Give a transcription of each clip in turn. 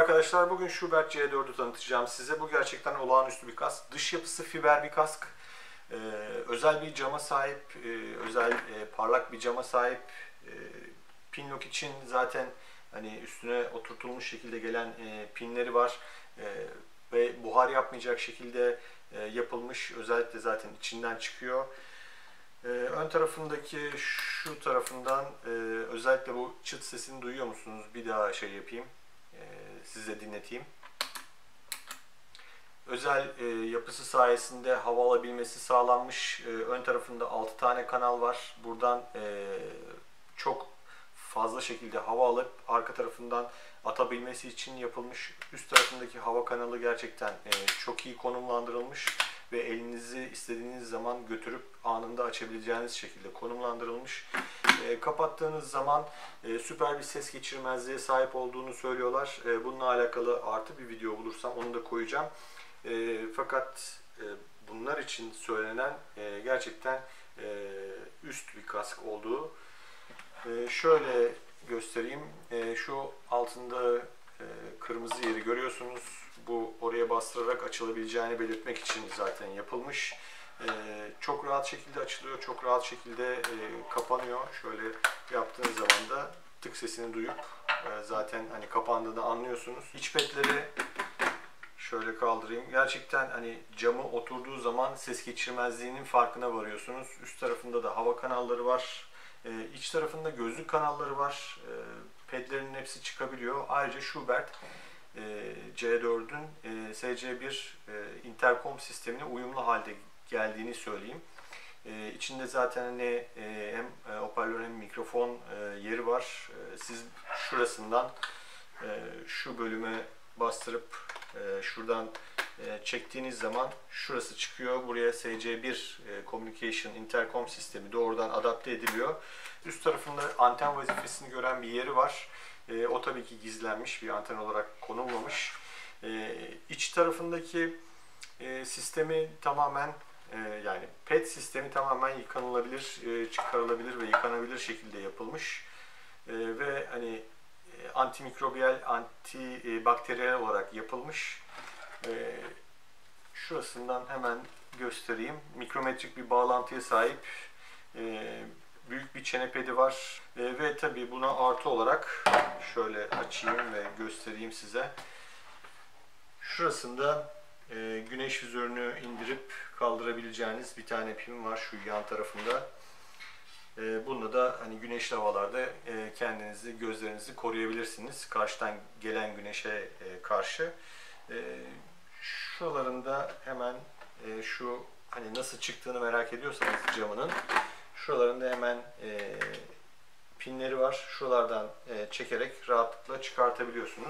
arkadaşlar, bugün Schubert C4'ü tanıtacağım size. Bu gerçekten olağanüstü bir kask. Dış yapısı fiber bir kask. Özel bir cama sahip, parlak bir cama sahip. Pinlock için zaten hani üstüne oturtulmuş şekilde gelen pinleri var. Ve buhar yapmayacak şekilde yapılmış. Özellikle zaten içinden çıkıyor. Ön tarafındaki şu tarafından özellikle bu çıt sesini duyuyor musunuz? Bir daha yapayım. Size dinleteyim. Özel yapısı sayesinde hava alabilmesi sağlanmış. Ön tarafında 6 tane kanal var. Buradan çok fazla şekilde hava alıp arka tarafından atabilmesi için yapılmış. Üst tarafındaki hava kanalı gerçekten çok iyi konumlandırılmış ve elinizi istediğiniz zaman götürüp anında açabileceğiniz şekilde konumlandırılmış. Kapattığınız zaman süper bir ses geçirmezliğe sahip olduğunu söylüyorlar. Bununla alakalı artı bir video bulursam onu da koyacağım. Fakat bunlar için söylenen gerçekten üst bir kask olduğu. Şöyle göstereyim. Şu altında kırmızı yeri görüyorsunuz. Bu oraya bastırarak açılabileceğini belirtmek için zaten yapılmış. Çok rahat şekilde açılıyor, çok rahat şekilde kapanıyor. Şöyle yaptığınız zaman da tık sesini duyup zaten hani kapandığını anlıyorsunuz. İç petleri şöyle kaldırayım. Gerçekten hani camı oturduğu zaman ses geçirmezliğinin farkına varıyorsunuz. Üst tarafında da hava kanalları var. İç tarafında gözlük kanalları var. Pedlerin hepsi çıkabiliyor. Ayrıca Schubert C4'ün SC1 interkom sistemine uyumlu halde geldiğini söyleyeyim. İçinde zaten hem hoparlör hem mikrofon yeri var. Siz şurasından şu bölüme bastırıp şuradan çektiğiniz zaman şurası çıkıyor. Buraya SC1 Communication Intercom sistemi doğrudan adapte ediliyor. Üst tarafında anten vazifesini gören bir yeri var. O tabii ki gizlenmiş, bir anten olarak konulmamış. İç tarafındaki sistemi tamamen yani pet sistemi tamamen yıkanılabilir, çıkarılabilir ve yıkanabilir şekilde yapılmış. Ve hani antimikrobiyal, antibakteriyel olarak yapılmış. Şurasından hemen göstereyim. Mikrometrik bir bağlantıya sahip. Büyük bir çene pedi var. Ve tabii buna artı olarak şöyle açayım ve göstereyim size. Şurasında güneş vizörünü indirip kaldırabileceğiniz bir tane pin var şu yan tarafında. Bunda da hani güneşli havalarda kendinizi, gözlerinizi koruyabilirsiniz. Karşıdan gelen güneşe karşı. Şuralarında hemen şu hani nasıl çıktığını merak ediyorsanız camının şuralarında hemen pinleri var. Şuralardan çekerek rahatlıkla çıkartabiliyorsunuz.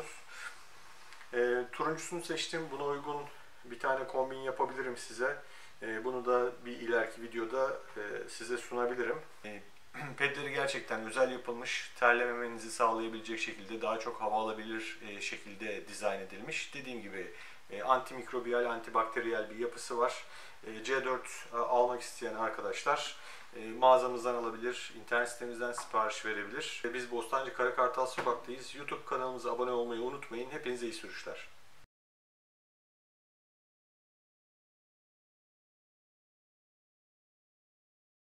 Turuncusunu seçtim. Buna uygun bir tane kombin yapabilirim size. Bunu da bir ileriki videoda size sunabilirim. Pedleri gerçekten özel yapılmış, terlememenizi sağlayabilecek şekilde, daha çok hava alabilir şekilde dizayn edilmiş. Dediğim gibi antimikrobiyal, antibakteriyel bir yapısı var. C4 almak isteyen arkadaşlar mağazamızdan alabilir, internet sitemizden sipariş verebilir. Biz Bostancı Karakartal Sokak'tayız. YouTube kanalımıza abone olmayı unutmayın. Hepinize iyi sürüşler.